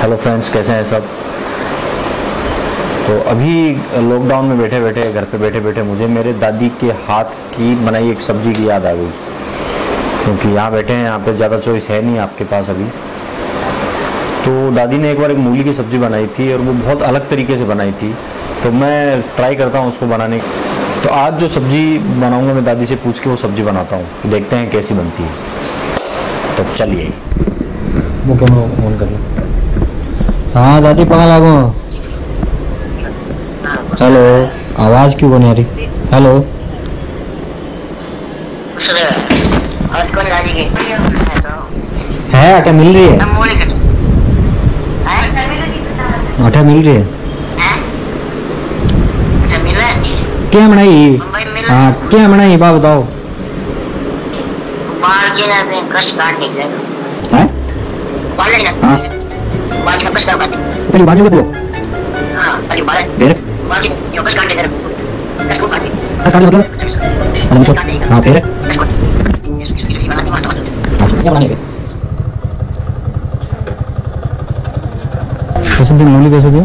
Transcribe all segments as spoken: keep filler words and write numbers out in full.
Hello friends, कैसे हैं सब। तो अभी लॉकडाउन में बैठे बैठे घर पे बैठे बैठे मुझे मेरे दादी के हाथ की बनाई एक सब्ज़ी की याद आ गई, क्योंकि यहाँ बैठे हैं, यहाँ पे ज़्यादा चॉइस है नहीं आपके पास अभी। तो दादी ने एक बार एक मूली की सब्ज़ी बनाई थी और वो बहुत अलग तरीके से बनाई थी, तो मैं ट्राई करता हूँ उसको बनाने की। तो आज जो सब्ज़ी बनाऊँगा मैं दादी से पूछ के वो सब्ज़ी बनाता हूँ, देखते हैं कैसी बनती है। तो चलिए वो कैमरा ऑन कर लो। हाँ दादी, कहाँ लागो? हेलो, आवाज़ क्यों नहीं आ रही? हेलो है, आटा मिल रही है? आटा मिल रही है? क्या बनाई? हाँ क्या बनाई बात बताओ। हैं? हाँ पहले बाजू के बोलो। फिर कस काट मतलब हाँ फिर कैसे दी मूली? कैसे दी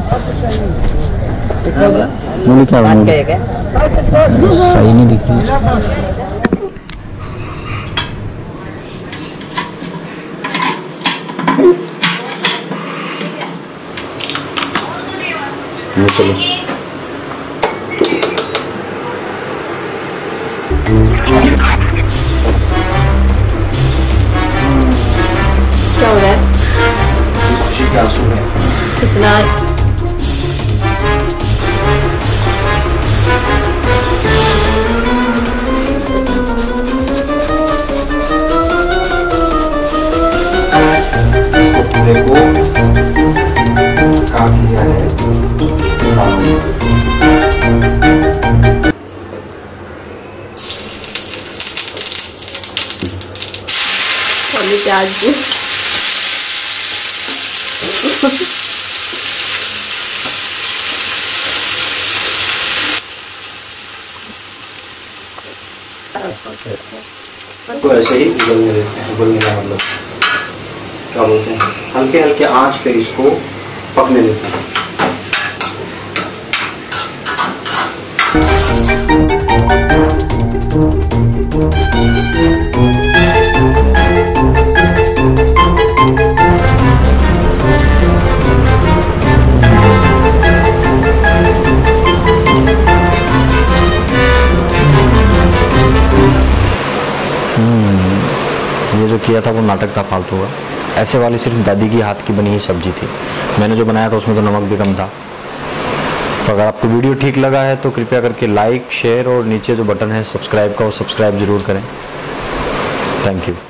मूली? क्या सही नहीं दिख रही। चलो क्या हो रहा है? खुशी के आंसू है। कितना? पूरे को काट लिया है। प्याज भी तो ऐसे ही उबलने देते हैं। उबलने का मतलब क्या बोलते हैं, हल्के हल्के आंच पे इसको पकने देते हैं। ये जो किया था वो नाटक था फालतू का। ऐसे वाली सिर्फ दादी की हाथ की बनी ही सब्जी थी। मैंने जो बनाया था उसमें तो नमक भी कम था। तो अगर आपको वीडियो ठीक लगा है तो कृपया करके लाइक, शेयर और नीचे जो बटन है सब्सक्राइब का वो सब्सक्राइब जरूर करें। Thank you.